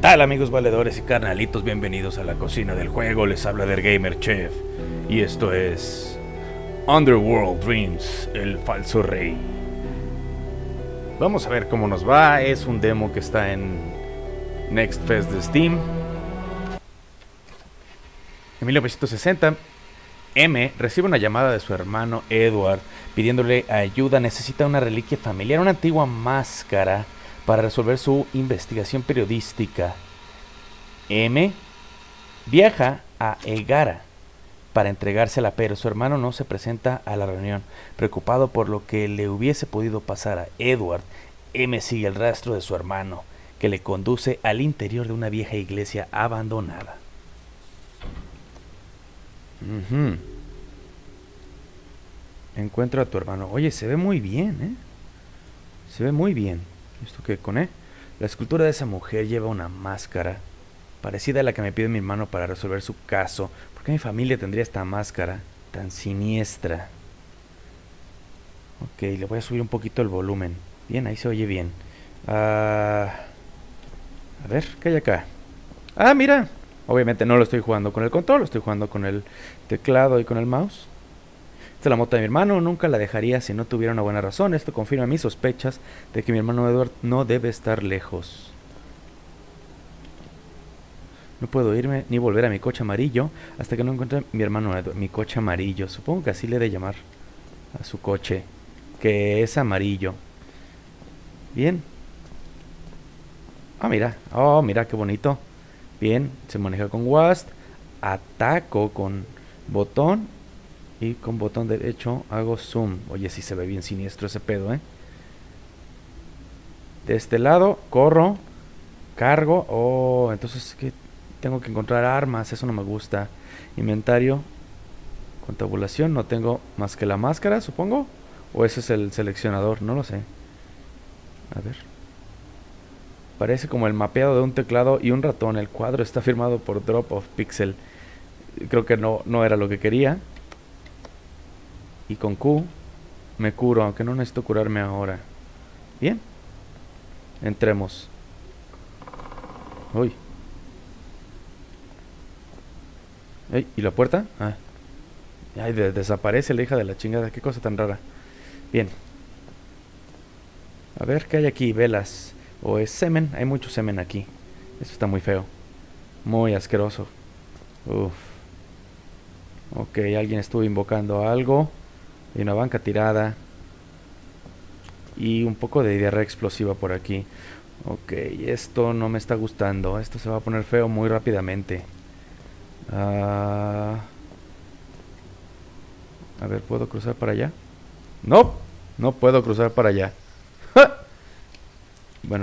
tal, amigos valedores y carnalitos? Bienvenidos a la cocina del juego. Les habla del Gamer Chef y esto es Underworld Dreams, el falso rey. Vamos a ver cómo nos va. Es un demo que está en Next Fest de Steam. En 1960, M recibe una llamada de su hermano Edward pidiéndole ayuda. Necesita una reliquia familiar, una antigua máscara para resolver su investigación periodística. M viaja a Egara para entregársela, pero su hermano no se presenta a la reunión. Preocupado por lo que le hubiese podido pasar a Edward, M sigue el rastro de su hermano, que le conduce al interior de una vieja iglesia abandonada. Encuentra a tu hermano. Oye, se ve muy bien, ¿eh? Se ve muy bien. ¿Esto qué con La escultura de esa mujer lleva una máscara parecida a la que me pide mi hermano para resolver su caso. ¿Por qué mi familia tendría esta máscara tan siniestra? Ok, le voy a subir un poquito el volumen. Bien, ahí se oye bien. A ver, ¿qué hay acá? Ah, mira. Obviamente no lo estoy jugando con el control, lo estoy jugando con el teclado y con el mouse. Esta es la moto de mi hermano, nunca la dejaría si no tuviera una buena razón. Esto confirma mis sospechas de que mi hermano Edward no debe estar lejos. No puedo irme ni volver a mi coche amarillo hasta que no encuentre mi hermano Edward. Mi coche amarillo, supongo que así le he de llamar a su coche, que es amarillo. Bien. Ah, mira, oh, mira qué bonito. Bien, se maneja con WASD. Ataco con botón. Y con botón derecho hago zoom. Oye, sí se ve bien siniestro ese pedo, ¿eh? De este lado, corro. Cargo. Oh, entonces, ¿qué? Tengo que encontrar armas. Eso no me gusta. Inventario. Con tabulación. No tengo más que la máscara, supongo. O ese es el seleccionador. No lo sé. A ver. Parece como el mapeado de un teclado y un ratón. El cuadro está firmado por Drop of Pixel. Creo que no era lo que quería. Y con Q me curo, aunque no necesito curarme ahora. Bien. Entremos. Uy. Ey, ¿y la puerta? Ah. Ay, desaparece la hija de la chingada. Qué cosa tan rara. Bien. A ver, ¿qué hay aquí? Velas. ¿O es semen? Hay mucho semen aquí. Esto está muy feo. Muy asqueroso. Uf. Ok, alguien estuvo invocando algo. Hay una banca tirada. Y un poco de diarrea explosiva por aquí. Ok, esto no me está gustando. Esto se va a poner feo muy rápidamente. A ver, ¿puedo cruzar para allá? No, no puedo cruzar para allá. Bueno.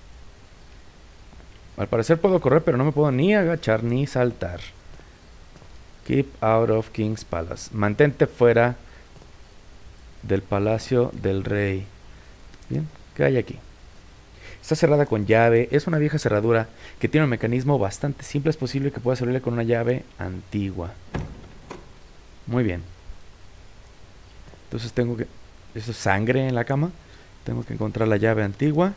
Al parecer puedo correr, pero no me puedo ni agachar ni saltar. Keep out of King's Palace. Mantente fuera del palacio del rey. Bien, ¿qué hay aquí? Está cerrada con llave. Es una vieja cerradura que tiene un mecanismo bastante simple. Es posible que pueda abrirla con una llave antigua. Muy bien. Entonces tengo que... Eso es sangre en la cama. Tengo que encontrar la llave antigua.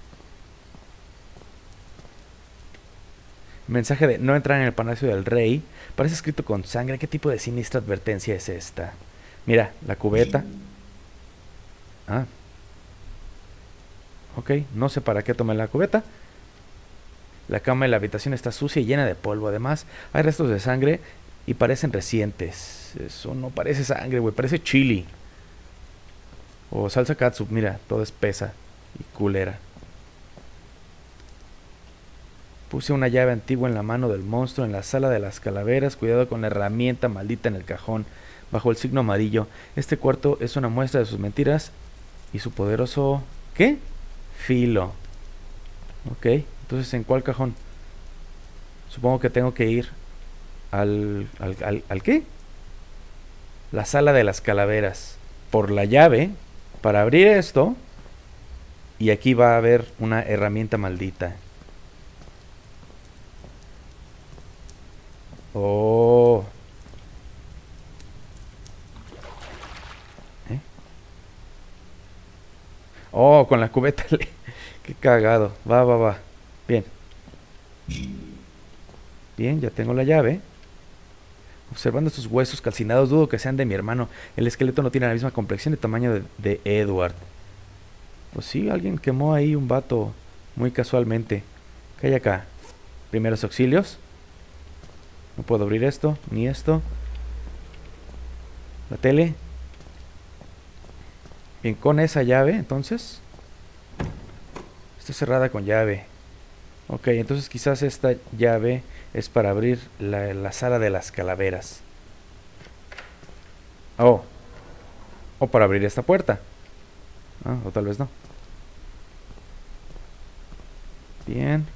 Mensaje de no entrar en el palacio del rey. Parece escrito con sangre. ¿Qué tipo de sinistra advertencia es esta? Mira, la cubeta. Ah. Ok, no sé para qué tomé la cubeta. La cama y la habitación está sucia y llena de polvo. Además, hay restos de sangre y parecen recientes. Eso no parece sangre, güey. Parece chili. O salsa catsup. Mira, toda espesa y culera. Puse una llave antigua en la mano del monstruo en la sala de las calaveras. Cuidado con la herramienta maldita en el cajón bajo el signo amarillo. Este cuarto es una muestra de sus mentiras y su poderoso... ¿Qué? Filo. Ok, entonces ¿en cuál cajón? Supongo que tengo que ir ¿al qué? La sala de las calaveras. Por la llave. Para abrir esto. Y aquí va a haber una herramienta maldita. Oh. Oh, con la cubeta. Qué cagado. Va. Bien. Bien, ya tengo la llave. Observando estos huesos calcinados, dudo que sean de mi hermano. El esqueleto no tiene la misma complexión y tamaño de Edward. Pues sí, alguien quemó ahí un vato muy casualmente. ¿Qué hay acá? Primeros auxilios. No puedo abrir esto, ni esto. La tele. Bien, con esa llave, entonces. Está cerrada con llave. Ok, entonces quizás esta llave es para abrir la sala de las calaveras. Oh. O para abrir esta puerta. Ah, o tal vez no. Bien.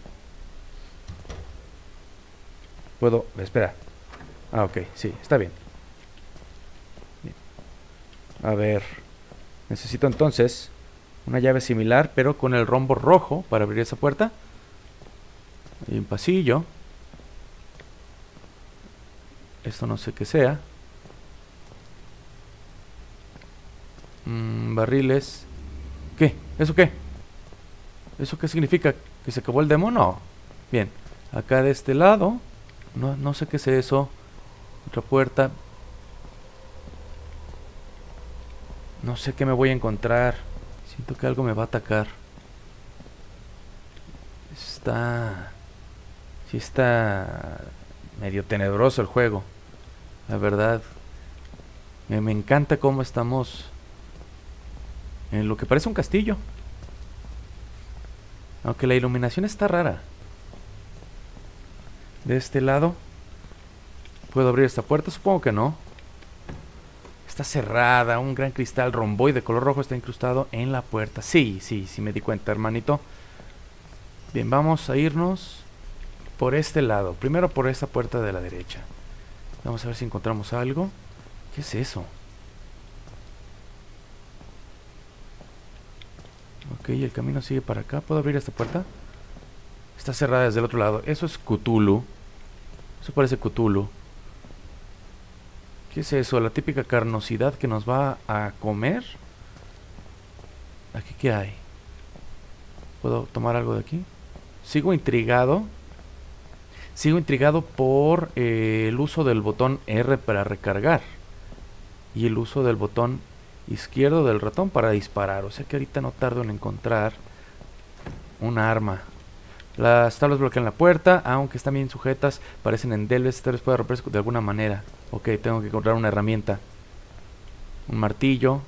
Puedo... Espera. Ah, ok, sí, está bien. Bien. A ver. Necesito entonces una llave similar, pero con el rombo rojo para abrir esa puerta. Hay un pasillo. Esto no sé qué sea. Barriles. ¿Qué? ¿Eso qué? ¿Eso qué significa? ¿Que se acabó el demo? No. Bien. Acá de este lado. No sé qué es eso. Otra puerta. No sé qué me voy a encontrar. Siento que algo me va a atacar. Sí está medio tenebroso el juego. La verdad. Me encanta cómo estamos en lo que parece un castillo. Aunque la iluminación está rara. De este lado. ¿Puedo abrir esta puerta? Supongo que no. Está cerrada. Un gran cristal romboide de color rojo está incrustado en la puerta. Sí me di cuenta, hermanito. Bien, vamos a irnos por este lado. Primero por esta puerta de la derecha. Vamos a ver si encontramos algo. ¿Qué es eso? Ok, el camino sigue para acá. ¿Puedo abrir esta puerta? Está cerrada desde el otro lado. Eso es Cthulhu. Eso parece Cthulhu. ¿Qué es eso? La típica carnosidad que nos va a comer. ¿Aquí qué hay? ¿Puedo tomar algo de aquí? Sigo intrigado. Sigo intrigado por el uso del botón R para recargar. Y el uso del botón izquierdo del ratón para disparar. O sea que ahorita no tardo en encontrar un arma. Las tablas bloquean la puerta, aunque están bien sujetas, parecen endebles. Tal vez pueda romperse de alguna manera. Ok, tengo que encontrar una herramienta. Un martillo.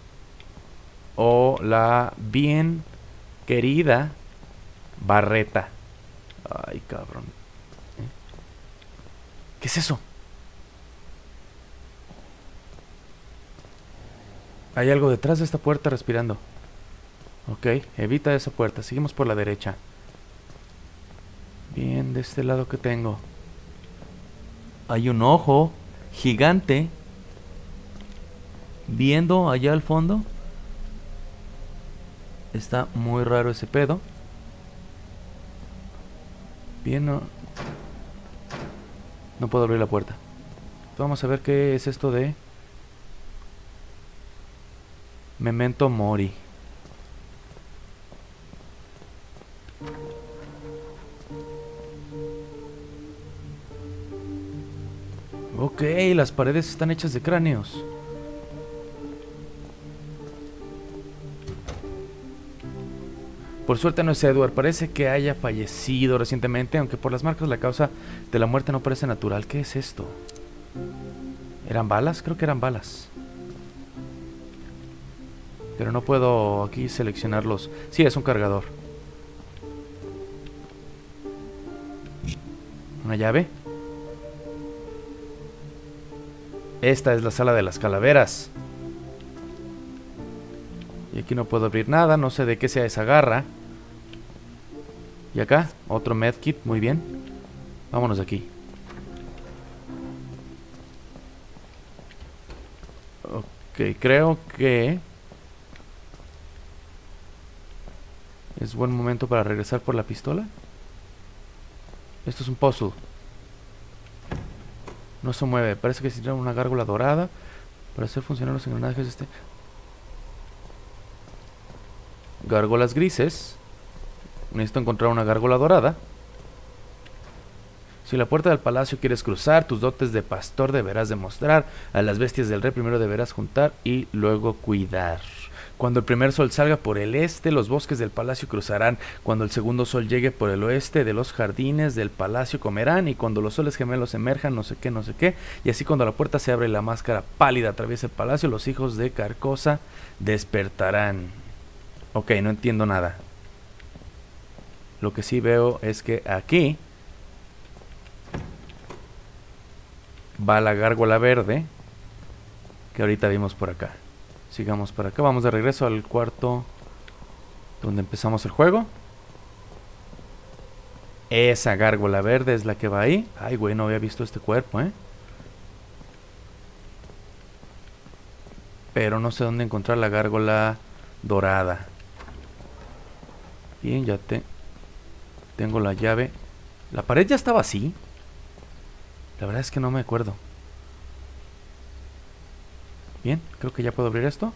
O la bien querida barreta. Ay, cabrón. ¿Qué es eso? Hay algo detrás de esta puerta respirando. Ok, evita esa puerta. Seguimos por la derecha. Bien, de este lado que tengo. Hay un ojo gigante viendo allá al fondo. Está muy raro ese pedo. Bien, no puedo abrir la puerta. Vamos a ver qué es esto de Memento Mori. Ok, las paredes están hechas de cráneos. Por suerte no es Edward, parece que haya fallecido recientemente, aunque por las marcas la causa de la muerte no parece natural. ¿Qué es esto? ¿Eran balas? Creo que eran balas. Pero no puedo aquí seleccionarlos. Sí, es un cargador. ¿Una llave? Esta es la sala de las calaveras. Y aquí no puedo abrir nada, no sé de qué sea esa garra. Y acá, otro medkit, muy bien. Vámonos de aquí. Ok, creo que es buen momento para regresar por la pistola. Esto es un puzzle. No se mueve, parece que necesita una gárgola dorada para hacer funcionar los engranajes de este. Gárgolas grises. Necesito encontrar una gárgola dorada. Si la puerta del palacio quieres cruzar, tus dotes de pastor deberás demostrar. A las bestias del rey primero deberás juntar y luego cuidar. Cuando el primer sol salga por el este, los bosques del palacio cruzarán. Cuando el segundo sol llegue por el oeste, de los jardines del palacio comerán. Y cuando los soles gemelos emerjan, no sé qué, no sé qué. Y así cuando la puerta se abre y la máscara pálida atraviesa el palacio, los hijos de Carcosa despertarán. Ok, no entiendo nada. Lo que sí veo es que aquí va la gárgola verde que ahorita vimos por acá. Sigamos por acá, vamos de regreso al cuarto donde empezamos el juego. Esa gárgola verde es la que va ahí. Ay, güey, no había visto este cuerpo, pero no sé dónde encontrar la gárgola dorada. Bien, ya tengo la llave. ¿La pared ya estaba así? La verdad es que no me acuerdo. Bien, creo que ya puedo abrir esto.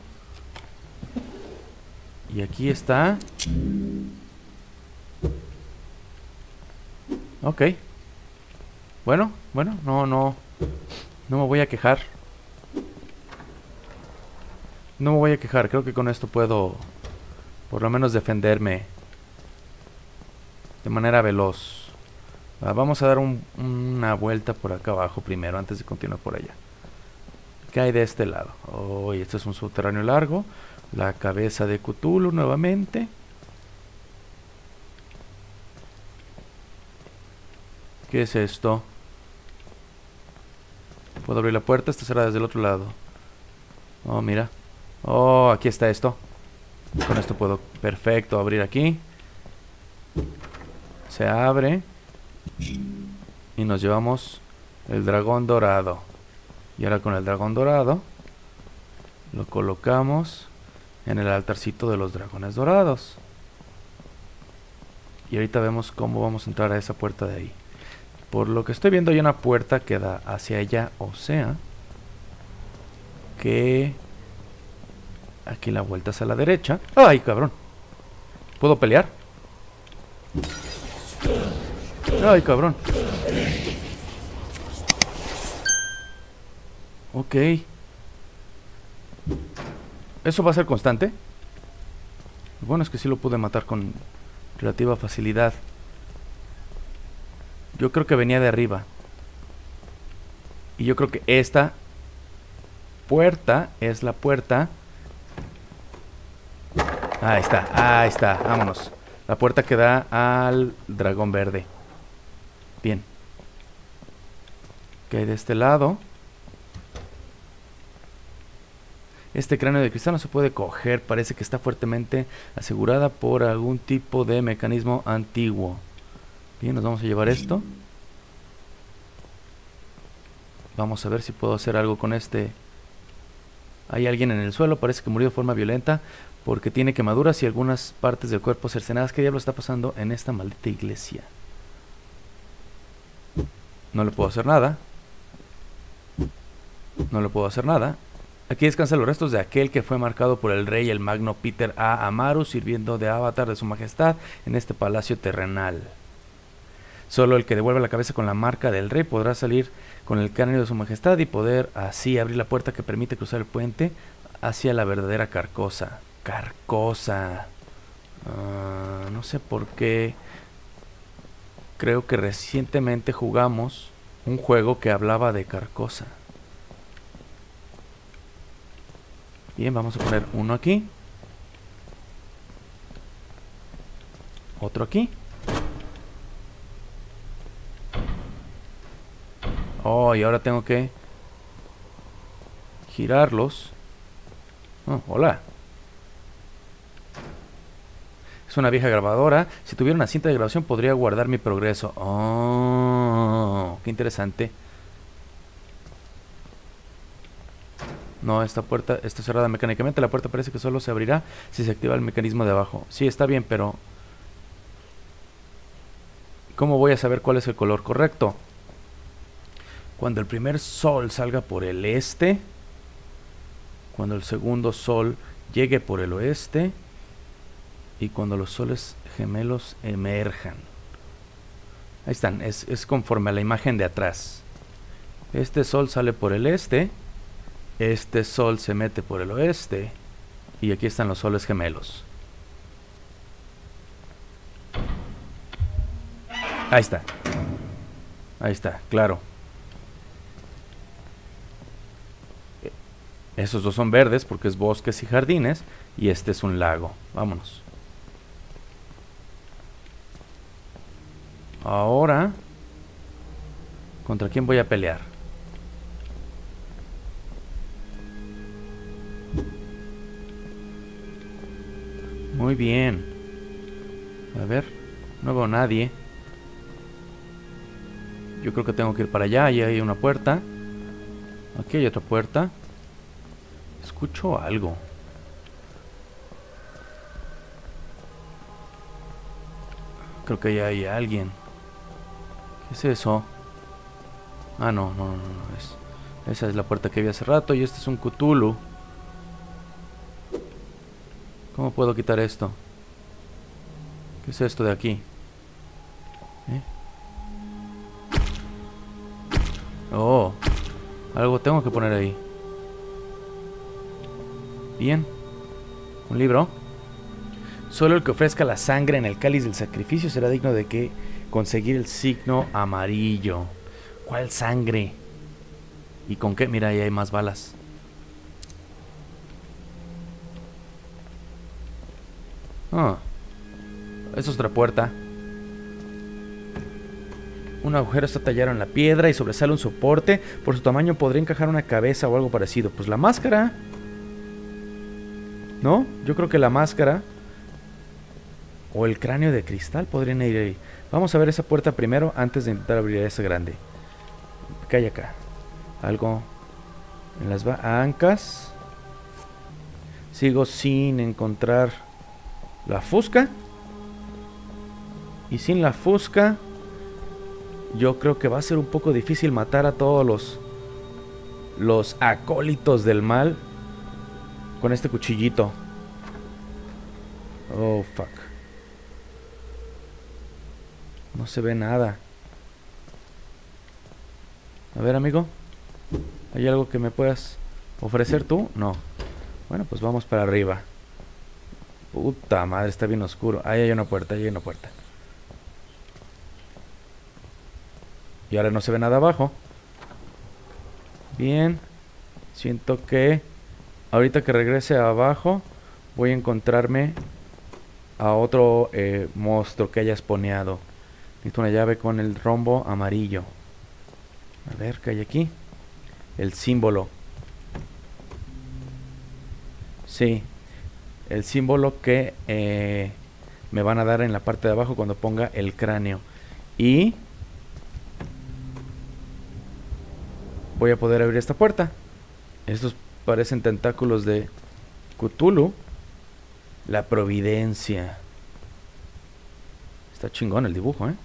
Y aquí está. Ok. Bueno, no me voy a quejar. No me voy a quejar, creo que con esto puedo por lo menos defenderme de manera veloz. Vamos a dar una vuelta por acá abajo primero antes de continuar por allá. ¿Qué hay de este lado? Oh, y este es un subterráneo largo. La cabeza de Cthulhu nuevamente. ¿Qué es esto? ¿Puedo abrir la puerta? Esta será desde el otro lado. Oh, mira. Oh, aquí está esto. Con esto puedo, perfecto, abrir aquí. Se abre. Y nos llevamos el dragón dorado. Y ahora con el dragón dorado lo colocamos en el altarcito de los dragones dorados. Y ahorita vemos cómo vamos a entrar a esa puerta de ahí. Por lo que estoy viendo hay una puerta que da hacia allá. O sea que aquí la vuelta es a la derecha. ¡Ay, cabrón! ¿Puedo pelear? ¡Ay, cabrón! Ok. ¿Eso va a ser constante? Bueno, es que sí lo pude matar con relativa facilidad. Yo creo que venía de arriba. Y yo creo que esta puerta es la puerta. Ahí está, vámonos. La puerta que da al dragón verde. Bien. ¿Qué hay de este lado? Este cráneo de cristal no se puede coger. Parece que está fuertemente asegurada por algún tipo de mecanismo antiguo. Bien, nos vamos a llevar esto. Vamos a ver si puedo hacer algo con este. Hay alguien en el suelo, parece que murió de forma violenta porque tiene quemaduras y algunas partes del cuerpo cercenadas. ¿Qué diablo está pasando en esta maldita iglesia? No le puedo hacer nada. No le puedo hacer nada. Aquí descansan los restos de aquel que fue marcado por el rey, el magno Peter A. Amaru, sirviendo de avatar de su majestad en este palacio terrenal. Solo el que devuelva la cabeza con la marca del rey podrá salir con el cráneo de su majestad y poder así abrir la puerta que permite cruzar el puente hacia la verdadera Carcosa. Carcosa. No sé por qué. Creo que recientemente jugamos un juego que hablaba de Carcosa. Bien, vamos a poner uno aquí. Otro aquí. Oh, y ahora tengo que girarlos. Oh, hola. Es una vieja grabadora. Si tuviera una cinta de grabación podría guardar mi progreso. Oh, qué interesante. No, esta puerta está cerrada mecánicamente. La puerta parece que solo se abrirá si se activa el mecanismo de abajo. Sí, está bien, pero ¿cómo voy a saber cuál es el color correcto? Cuando el primer sol salga por el este, cuando el segundo sol llegue por el oeste y cuando los soles gemelos emerjan. Ahí están, es conforme a la imagen de atrás. Este sol sale por el este. Este sol se mete por el oeste. Y aquí están los soles gemelos. Ahí está. Ahí está, claro. Esos dos son verdes porque es bosques y jardines. Y este es un lago. Vámonos. Ahora, ¿contra quién voy a pelear? Muy bien. A ver, no veo a nadie. Yo creo que tengo que ir para allá. Ahí hay una puerta. Aquí hay otra puerta. Escucho algo. Creo que ahí hay alguien. ¿Qué es eso? Ah, no. Esa es la puerta que vi hace rato. Y este es un Cthulhu. ¿Cómo puedo quitar esto? ¿Qué es esto de aquí? Oh, algo tengo que poner ahí. Bien. Un libro. Solo el que ofrezca la sangre en el cáliz del sacrificio será digno de que conseguir el signo amarillo. ¿Cuál sangre? ¿Y con qué? Mira, ahí hay más balas. Ah, es otra puerta. Un agujero está tallado en la piedra y sobresale un soporte. Por su tamaño podría encajar una cabeza o algo parecido. Pues la máscara. ¿No? Yo creo que la máscara o el cráneo de cristal podrían ir ahí. Vamos a ver esa puerta primero antes de intentar abrir esa grande. ¿Qué hay acá? Algo en las ancas. Sigo sin encontrar la fusca. Y sin la fusca, yo creo que va a ser un poco difícil matar a todos los acólitos del mal con este cuchillito. Oh, fuck. No se ve nada. A ver, amigo, ¿hay algo que me puedas ofrecer tú? No. Bueno, pues vamos para arriba. Puta madre, está bien oscuro. Ahí hay una puerta, ahí hay una puerta. Y ahora no se ve nada abajo. Bien. Siento que ahorita que regrese abajo voy a encontrarme a otro monstruo que haya spawneado. Necesito una llave con el rombo amarillo. A ver, ¿qué hay aquí? El símbolo. Sí. El símbolo que me van a dar en la parte de abajo cuando ponga el cráneo. Y voy a poder abrir esta puerta. Estos parecen tentáculos de Cthulhu. La providencia. Está chingón el dibujo, ¿eh?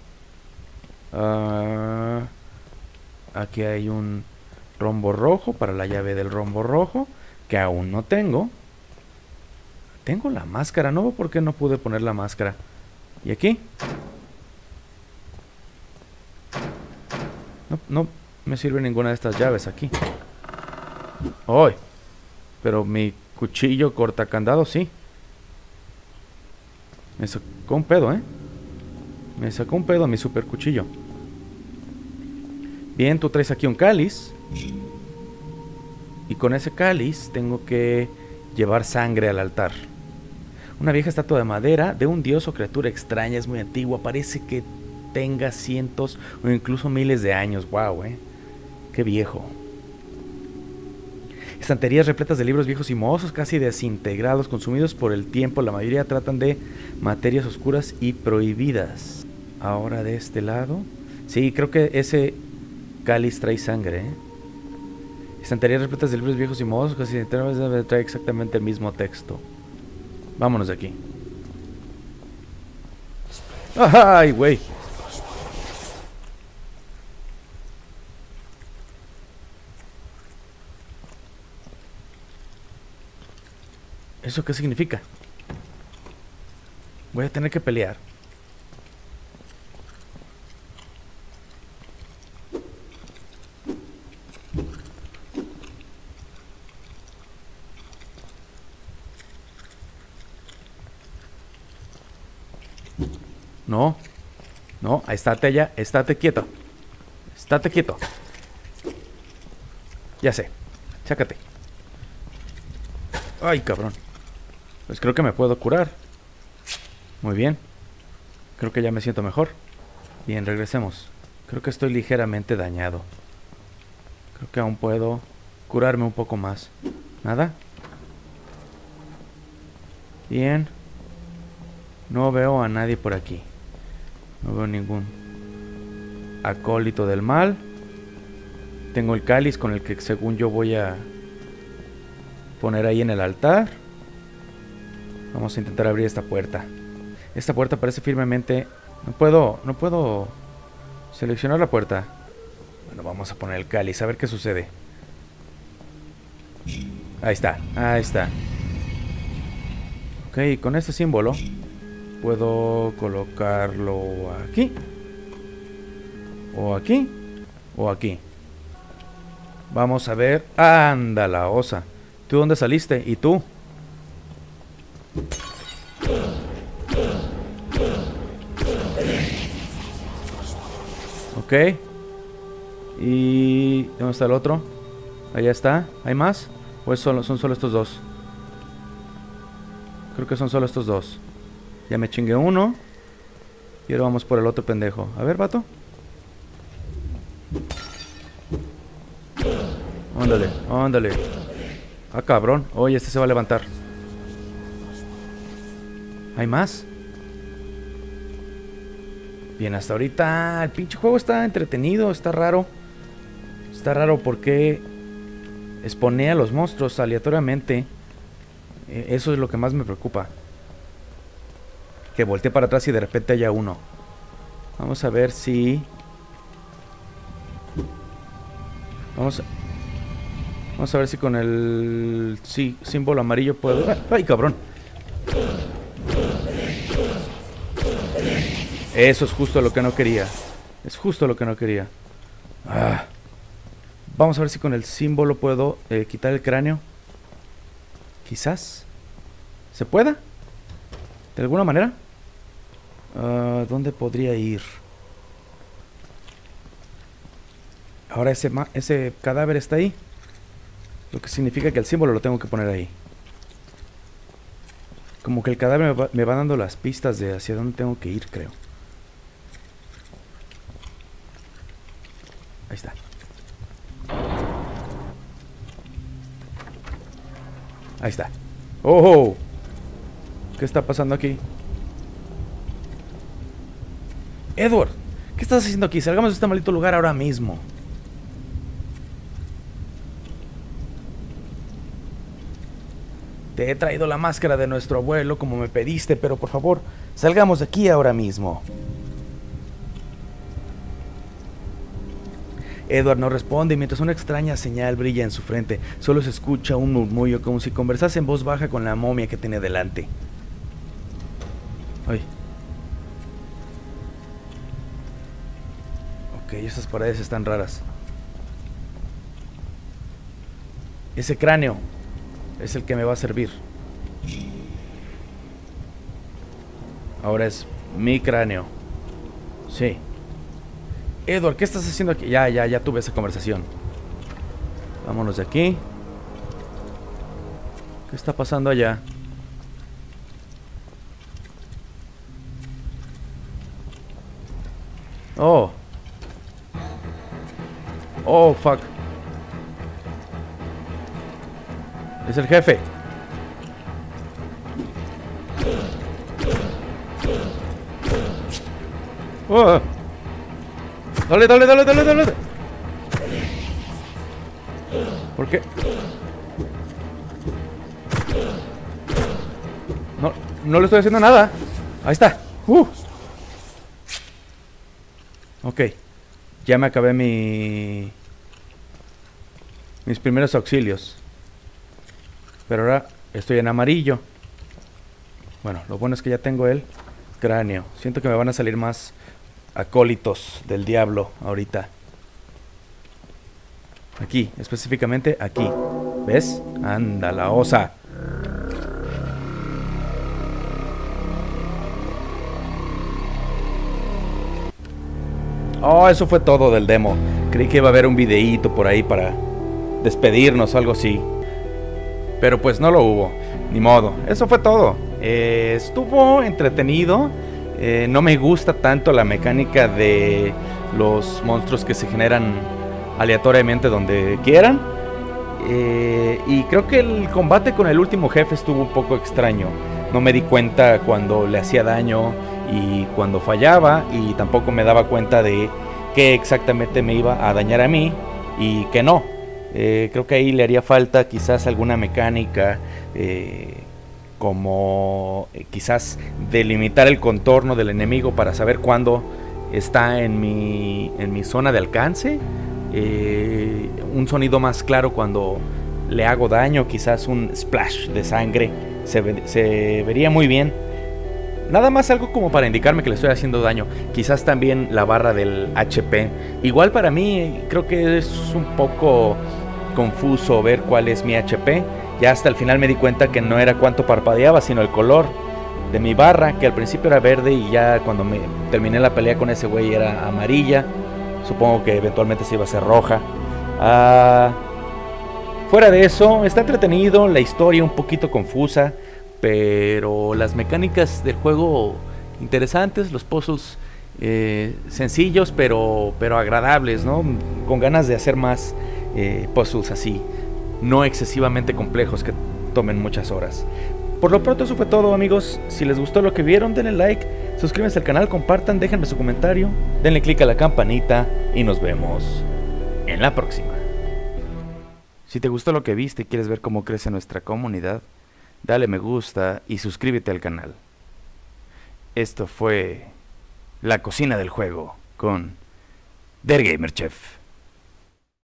Aquí hay un rombo rojo para la llave del rombo rojo, que aún no tengo. Tengo la máscara, no veo por qué no pude poner la máscara. ¿Y aquí? No me sirve ninguna de estas llaves aquí. ¡Ay! Pero mi cuchillo cortacandado sí. Me sacó un pedo, ¿eh? Me sacó un pedo mi super cuchillo. Bien, tú traes aquí un cáliz. Y con ese cáliz tengo que llevar sangre al altar. Una vieja estatua de madera de un dios o criatura extraña. Es muy antigua. Parece que tenga cientos o incluso miles de años. Wow, qué viejo. Estanterías repletas de libros viejos y mohosos, casi desintegrados, consumidos por el tiempo. La mayoría tratan de materias oscuras y prohibidas. Ahora de este lado. Sí, creo que ese cáliz trae sangre, ¿eh? Estanterías repletas de libros viejos y mohosos, casi desintegrados, trae exactamente el mismo texto. Vámonos de aquí. ¡Ay, güey! ¿Eso qué significa? Voy a tener que pelear. No. No, estate allá. Estate quieto. Estate quieto. Ya sé. Sácate. Ay, cabrón. Pues creo que me puedo curar. Muy bien. Creo que ya me siento mejor. Bien, regresemos. Creo que estoy ligeramente dañado. Creo que aún puedo curarme un poco más. ¿Nada? Bien. No veo a nadie por aquí. No veo ningún acólito del mal. Tengo el cáliz con el que según yo voy a poner ahí en el altar. Vamos a intentar abrir esta puerta. Esta puerta parece firmemente... No puedo seleccionar la puerta. Bueno, vamos a poner el cáliz, a ver qué sucede. Ahí está, ahí está. Ok, con este símbolo puedo colocarlo aquí. O aquí. O aquí. Vamos a ver. ¡Anda la osa! ¿Tú dónde saliste? ¿Y tú? Ok. ¿Y dónde está el otro? Allá está. ¿Hay más? ¿O son solo estos dos? Creo que son solo estos dos. Ya me chingué uno. Y ahora vamos por el otro pendejo. A ver, vato. Ándale, ándale. Ah, cabrón. Oye, este se va a levantar. ¿Hay más? Bien, hasta ahorita el pinche juego está entretenido, está raro. Está raro porque exponía a los monstruos aleatoriamente. Eso es lo que más me preocupa. Que voltee para atrás y de repente haya uno. Vamos a ver si... Vamos a ver si con el... Sí, símbolo amarillo puedo... ¡Ay, cabrón! Eso es justo lo que no quería. Es justo lo que no quería. Ah. Vamos a ver si con el símbolo puedo quitar el cráneo. Quizás. ¿Se pueda? ¿De alguna manera? ¿Dónde podría ir? Ahora ese cadáver está ahí. Lo que significa que el símbolo lo tengo que poner ahí. Como que el cadáver me va dando las pistas de hacia dónde tengo que ir, creo. Ahí está. Ahí está. ¡Oh! ¿Qué está pasando aquí? Edward, ¿qué estás haciendo aquí? Salgamos de este maldito lugar ahora mismo. Te he traído la máscara de nuestro abuelo como me pediste, pero por favor, salgamos de aquí ahora mismo. Edward no responde y mientras una extraña señal brilla en su frente, solo se escucha un murmullo como si conversase en voz baja con la momia que tiene delante. Ay. Ok, esas paredes están raras. Ese cráneo es el que me va a servir. Ahora es mi cráneo. Sí. Edward, ¿qué estás haciendo aquí? Ya tuve esa conversación. Vámonos de aquí. ¿Qué está pasando allá? Oh. Oh, fuck. Es el jefe. Oh. Dale. ¿Por qué? No le estoy haciendo nada. Ahí está. Ok. Ya me acabé mis primeros auxilios. Pero ahora estoy en amarillo. Bueno, lo bueno es que ya tengo el cráneo. Siento que me van a salir más acólitos del diablo ahorita. Aquí, específicamente aquí. ¿Ves? Anda la osa. Oh, eso fue todo del demo. Creí que iba a haber un videíto por ahí para despedirnos o algo así. Pero pues no lo hubo. Ni modo. Eso fue todo. Estuvo entretenido. No me gusta tanto la mecánica de los monstruos que se generan aleatoriamente donde quieran. Y creo que el combate con el último jefe estuvo un poco extraño. No me di cuenta cuando le hacía daño y cuando fallaba, y tampoco me daba cuenta de qué exactamente me iba a dañar a mí y que no. Creo que ahí le haría falta quizás alguna mecánica, como quizás delimitar el contorno del enemigo para saber cuándo está en mi zona de alcance. Un sonido más claro cuando le hago daño, quizás un splash de sangre se vería muy bien. Nada más algo como para indicarme que le estoy haciendo daño. Quizás también la barra del HP. Igual para mí creo que es un poco confuso ver cuál es mi HP. Ya hasta el final me di cuenta que no era cuánto parpadeaba, sino el color de mi barra, que al principio era verde y ya cuando me terminé la pelea con ese güey era amarilla. Supongo que eventualmente se iba a hacer roja. Fuera de eso, está entretenido, la historia un poquito confusa, pero las mecánicas del juego interesantes, los puzzles sencillos pero agradables, ¿no? Con ganas de hacer más puzzles así, no excesivamente complejos que tomen muchas horas. Por lo pronto eso fue todo, amigos. Si les gustó lo que vieron, denle like, suscríbanse al canal, compartan, déjenme su comentario, denle click a la campanita y nos vemos en la próxima. Si te gustó lo que viste y quieres ver cómo crece nuestra comunidad, dale me gusta y suscríbete al canal. Esto fue La Cocina del Juego con Der Gamer Chef.